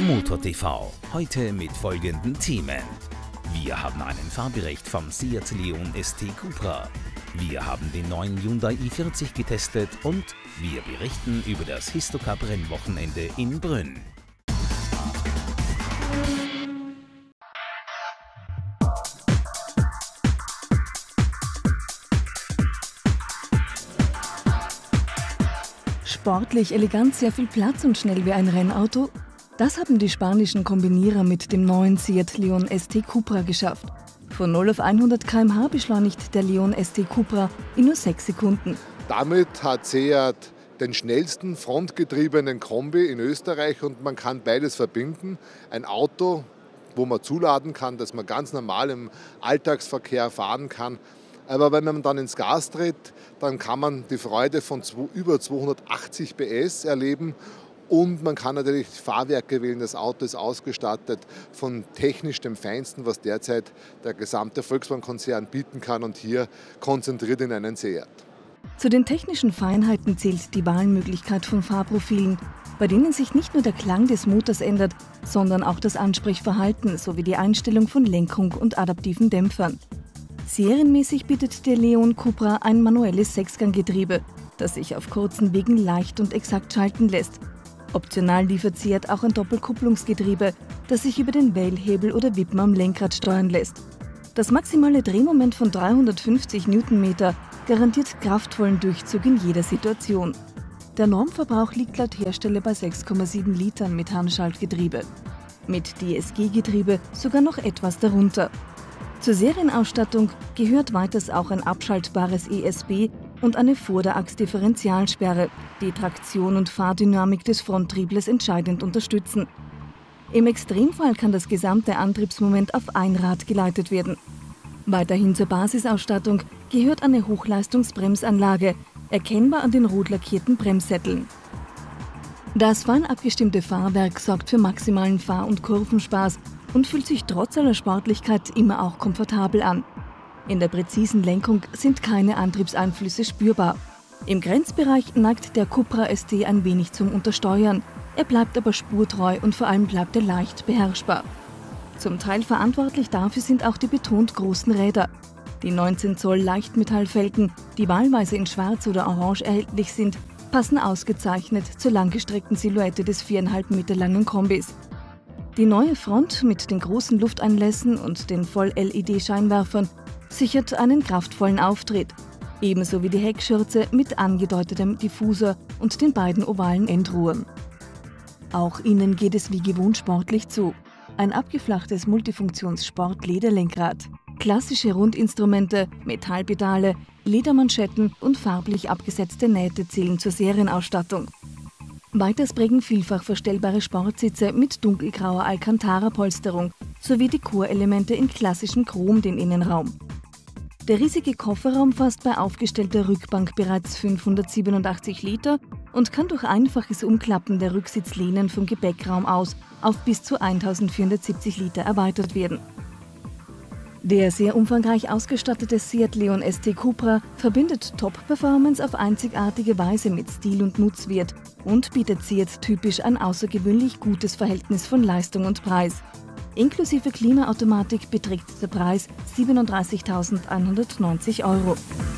Motor TV, heute mit folgenden Themen. Wir haben einen Fahrbericht vom Seat Leon ST Cupra. Wir haben den neuen Hyundai i40 getestet und wir berichten über das Histocup-Rennwochenende in Brünn. Sportlich, elegant, sehr viel Platz und schnell wie ein Rennauto? Das haben die spanischen Kombinierer mit dem neuen Seat Leon ST Cupra geschafft. Von 0 auf 100 km/h beschleunigt der Leon ST Cupra in nur 6 Sekunden. Damit hat Seat den schnellsten frontgetriebenen Kombi in Österreich und man kann beides verbinden. Ein Auto, wo man zuladen kann, dass man ganz normal im Alltagsverkehr fahren kann. Aber wenn man dann ins Gas tritt, dann kann man die Freude von über 280 PS erleben. Und man kann natürlich Fahrwerke wählen. Das Auto ist ausgestattet von technisch dem Feinsten, was derzeit der gesamte Volkswagen-Konzern bieten kann und hier konzentriert in einen Seat. Zu den technischen Feinheiten zählt die Wahlmöglichkeit von Fahrprofilen, bei denen sich nicht nur der Klang des Motors ändert, sondern auch das Ansprechverhalten sowie die Einstellung von Lenkung und adaptiven Dämpfern. Serienmäßig bietet der Leon Cupra ein manuelles Sechsganggetriebe, das sich auf kurzen Wegen leicht und exakt schalten lässt. Optional liefert Seat auch ein Doppelkupplungsgetriebe, das sich über den Wählhebel oder Wippen am Lenkrad steuern lässt. Das maximale Drehmoment von 350 Newtonmeter garantiert kraftvollen Durchzug in jeder Situation. Der Normverbrauch liegt laut Hersteller bei 6,7 Litern mit Handschaltgetriebe. Mit DSG-Getriebe sogar noch etwas darunter. Zur Serienausstattung gehört weiters auch ein abschaltbares ESP und eine Vorderachsdifferentialsperre, die Traktion und Fahrdynamik des Fronttrieblers entscheidend unterstützen. Im Extremfall kann das gesamte Antriebsmoment auf ein Rad geleitet werden. Weiterhin zur Basisausstattung gehört eine Hochleistungsbremsanlage, erkennbar an den rot lackierten Bremssätteln. Das fein abgestimmte Fahrwerk sorgt für maximalen Fahr- und Kurvenspaß und fühlt sich trotz aller Sportlichkeit immer auch komfortabel an. In der präzisen Lenkung sind keine Antriebseinflüsse spürbar. Im Grenzbereich neigt der Cupra ST ein wenig zum Untersteuern. Er bleibt aber spurtreu und vor allem bleibt er leicht beherrschbar. Zum Teil verantwortlich dafür sind auch die betont großen Räder. Die 19 Zoll Leichtmetallfelgen, die wahlweise in Schwarz oder Orange erhältlich sind, passen ausgezeichnet zur langgestreckten Silhouette des 4,5 Meter langen Kombis. Die neue Front mit den großen Lufteinlässen und den Voll-LED-Scheinwerfern sichert einen kraftvollen Auftritt, ebenso wie die Heckschürze mit angedeutetem Diffusor und den beiden ovalen Endrohren. Auch innen geht es wie gewohnt sportlich zu. Ein abgeflachtes Multifunktions-Sport-Lederlenkrad, klassische Rundinstrumente, Metallpedale, Ledermanschetten und farblich abgesetzte Nähte zählen zur Serienausstattung. Weiters prägen vielfach verstellbare Sportsitze mit dunkelgrauer Alcantara-Polsterung sowie Dekorelemente in klassischem Chrom den Innenraum. Der riesige Kofferraum fasst bei aufgestellter Rückbank bereits 587 Liter und kann durch einfaches Umklappen der Rücksitzlehnen vom Gepäckraum aus auf bis zu 1470 Liter erweitert werden. Der sehr umfangreich ausgestattete Seat Leon ST Cupra verbindet Top-Performance auf einzigartige Weise mit Stil und Nutzwert und bietet Seat typisch ein außergewöhnlich gutes Verhältnis von Leistung und Preis. Inklusive Klimaautomatik beträgt der Preis 37.190 €.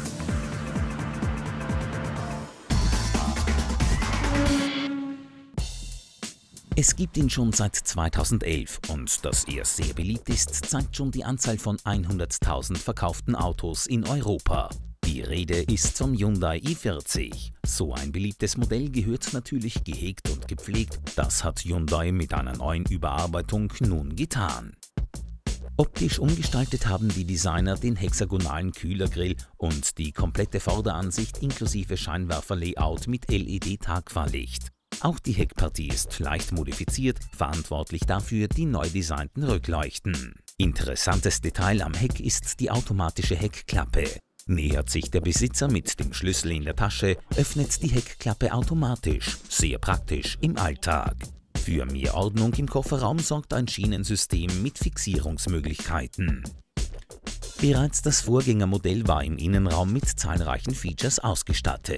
Es gibt ihn schon seit 2011 und dass er sehr beliebt ist, zeigt schon die Anzahl von 100.000 verkauften Autos in Europa. Die Rede ist vom Hyundai i40. So ein beliebtes Modell gehört natürlich gehegt und gepflegt. Das hat Hyundai mit einer neuen Überarbeitung nun getan. Optisch umgestaltet haben die Designer den hexagonalen Kühlergrill und die komplette Vorderansicht inklusive Scheinwerferlayout mit LED-Tagfahrlicht. Auch die Heckpartie ist leicht modifiziert, verantwortlich dafür die neu designten Rückleuchten. Interessantes Detail am Heck ist die automatische Heckklappe. Nähert sich der Besitzer mit dem Schlüssel in der Tasche, öffnet die Heckklappe automatisch, sehr praktisch im Alltag. Für mehr Ordnung im Kofferraum sorgt ein Schienensystem mit Fixierungsmöglichkeiten. Bereits das Vorgängermodell war im Innenraum mit zahlreichen Features ausgestattet.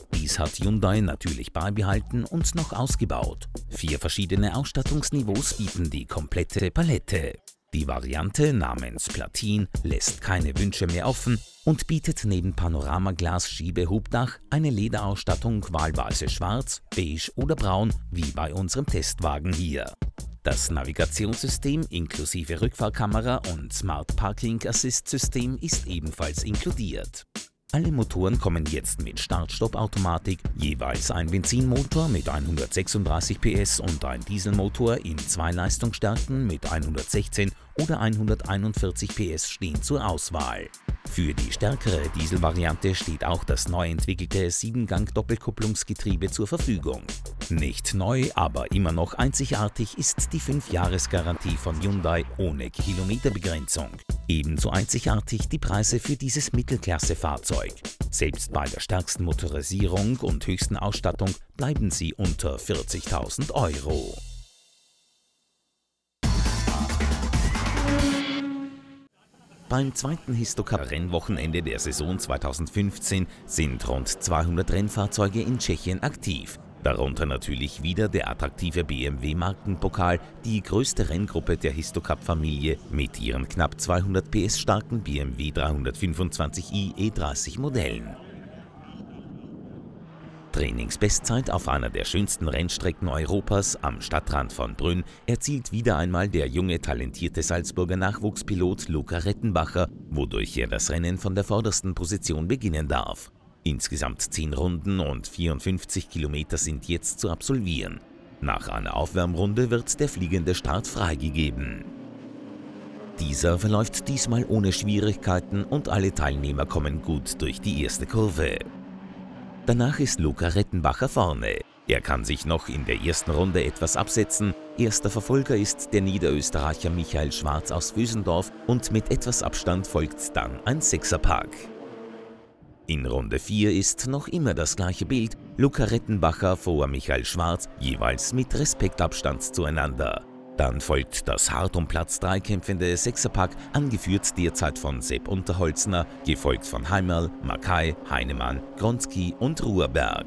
Dies hat Hyundai natürlich beibehalten und noch ausgebaut. 4 verschiedene Ausstattungsniveaus bieten die komplette Palette. Die Variante namens Platin lässt keine Wünsche mehr offen und bietet neben Panoramaglas-Schiebehubdach eine Lederausstattung wahlweise schwarz, beige oder braun, wie bei unserem Testwagen hier. Das Navigationssystem inklusive Rückfahrkamera und Smart Parking Assist System ist ebenfalls inkludiert. Alle Motoren kommen jetzt mit Start-Stopp-Automatik, jeweils ein Benzinmotor mit 136 PS und ein Dieselmotor in 2 Leistungsstärken mit 116 oder 141 PS stehen zur Auswahl. Für die stärkere Dieselvariante steht auch das neu entwickelte 7-Gang-Doppelkupplungsgetriebe zur Verfügung. Nicht neu, aber immer noch einzigartig ist die 5-Jahres-Garantie von Hyundai ohne Kilometerbegrenzung. Ebenso einzigartig die Preise für dieses Mittelklasse-Fahrzeug. Selbst bei der stärksten Motorisierung und höchsten Ausstattung bleiben sie unter 40.000 €. Beim zweiten Histocup-Rennwochenende der Saison 2015 sind rund 200 Rennfahrzeuge in Tschechien aktiv. Darunter natürlich wieder der attraktive BMW-Markenpokal, die größte Renngruppe der Histocup-Familie mit ihren knapp 200 PS starken BMW 325i E30 Modellen. Trainingsbestzeit auf einer der schönsten Rennstrecken Europas am Stadtrand von Brünn erzielt wieder einmal der junge, talentierte Salzburger Nachwuchspilot Luca Rettenbacher, wodurch er das Rennen von der vordersten Position beginnen darf. Insgesamt 10 Runden und 54 Kilometer sind jetzt zu absolvieren. Nach einer Aufwärmrunde wird der fliegende Start freigegeben. Dieser verläuft diesmal ohne Schwierigkeiten und alle Teilnehmer kommen gut durch die erste Kurve. Danach ist Luca Rettenbacher vorne. Er kann sich noch in der ersten Runde etwas absetzen. Erster Verfolger ist der Niederösterreicher Michael Schwarz aus Vösendorf und mit etwas Abstand folgt dann ein Sechserpack. In Runde 4 ist noch immer das gleiche Bild. Luca Rettenbacher vor Michael Schwarz, jeweils mit Respektabstand zueinander. Dann folgt das hart um Platz 3 kämpfende Sechserpack, angeführt derzeit von Sepp Unterholzner, gefolgt von Heimerl, Mackay, Heinemann, Gronski und Ruhrberg.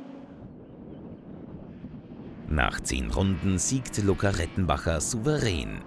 Nach 10 Runden siegt Luca Rettenbacher souverän.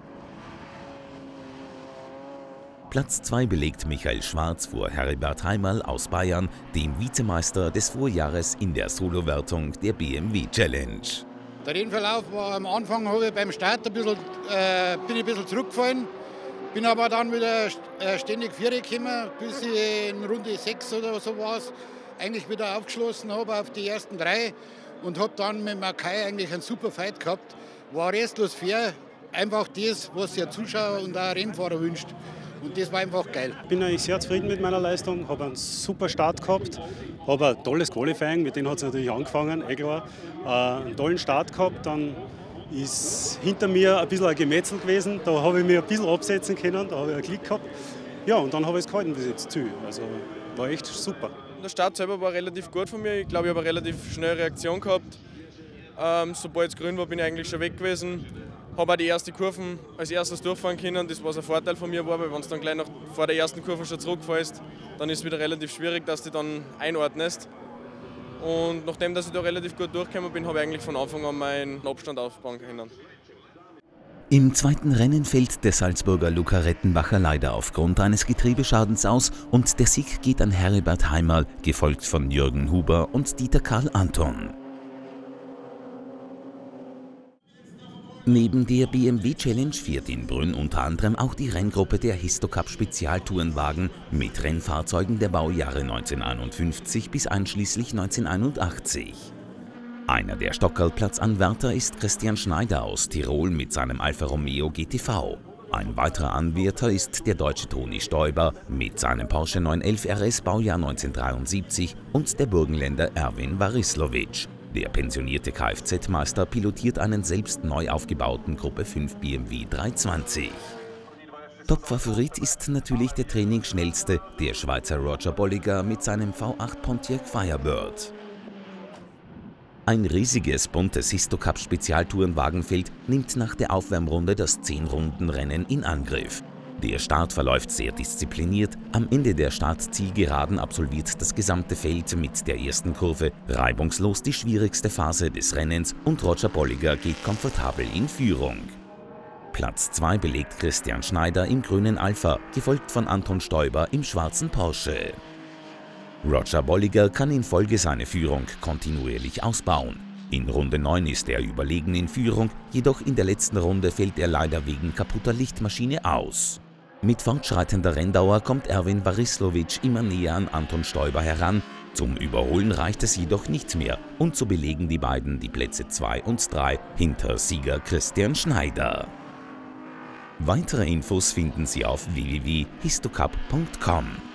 Platz 2 belegt Michael Schwarz vor Heribert Heimerl aus Bayern, dem Vizemeister des Vorjahres in der Solowertung der BMW Challenge. Der Rennverlauf war am Anfang, habe ich beim Start bin ich ein bisschen zurückgefallen, bin aber dann wieder ständig vorgekommen, bis ich in Runde 6 oder so war es, eigentlich wieder aufgeschlossen habe auf die ersten 3 und habe dann mit Mackay eigentlich einen super Fight gehabt. War restlos fair, einfach das, was der Zuschauer und auch Rennfahrer wünscht. Und das war einfach geil. Ich bin eigentlich sehr zufrieden mit meiner Leistung, habe einen super Start gehabt, habe ein tolles Qualifying, mit dem hat es natürlich angefangen, klar. Einen tollen Start gehabt, dann ist hinter mir ein bisschen ein Gemetzel gewesen, da habe ich mich ein bisschen absetzen können, da habe ich einen Klick gehabt. Ja, und dann habe ich es gehalten bis jetzt zu, also war echt super. Der Start selber war relativ gut von mir, ich glaube, ich habe eine relativ schnelle Reaktion gehabt. Sobald es grün war, bin ich eigentlich schon weg gewesen. Habe auch die ersten Kurven als erstes durchfahren können, das was ein Vorteil von mir war, weil wenn du dann gleich vor der ersten Kurve schon zurückfällst, dann ist es wieder relativ schwierig, dass du dich dann einordnest. Und nachdem dass ich da relativ gut durchgekommen bin, habe ich eigentlich von Anfang an meinen Abstand aufbauen können. Im zweiten Rennen fällt der Salzburger Luca Rettenbacher leider aufgrund eines Getriebeschadens aus und der Sieg geht an Heribert Heimerl, gefolgt von Jürgen Huber und Dieter Karl Anton. Neben der BMW Challenge fährt in Brünn unter anderem auch die Renngruppe der Histocup Spezialtourenwagen mit Rennfahrzeugen der Baujahre 1951 bis einschließlich 1981. Einer der Stockerlplatzanwärter ist Christian Schneider aus Tirol mit seinem Alfa Romeo GTV. Ein weiterer Anwärter ist der deutsche Toni Stoiber mit seinem Porsche 911 RS Baujahr 1973 und der Burgenländer Erwin Varislovic. Der pensionierte Kfz-Meister pilotiert einen selbst neu aufgebauten Gruppe 5 BMW 320. Top-Favorit ist natürlich der trainingsschnellste, der Schweizer Roger Bolliger mit seinem V8 Pontiac Firebird. Ein riesiges, buntes Histocup-Spezialtourenwagenfeld nimmt nach der Aufwärmrunde das 10-Runden-Rennen in Angriff. Der Start verläuft sehr diszipliniert. Am Ende der Startzielgeraden absolviert das gesamte Feld mit der ersten Kurve reibungslos die schwierigste Phase des Rennens und Roger Bolliger geht komfortabel in Führung. Platz 2 belegt Christian Schneider im grünen Alpha, gefolgt von Anton Stoiber im schwarzen Porsche. Roger Bolliger kann infolge seine Führung kontinuierlich ausbauen. In Runde 9 ist er überlegen in Führung, jedoch in der letzten Runde fällt er leider wegen kaputter Lichtmaschine aus. Mit fortschreitender Renndauer kommt Erwin Barislovic immer näher an Anton Stoiber heran. Zum Überholen reicht es jedoch nicht mehr und so belegen die beiden die Plätze 2 und 3 hinter Sieger Christian Schneider. Weitere Infos finden Sie auf www.histocup.com.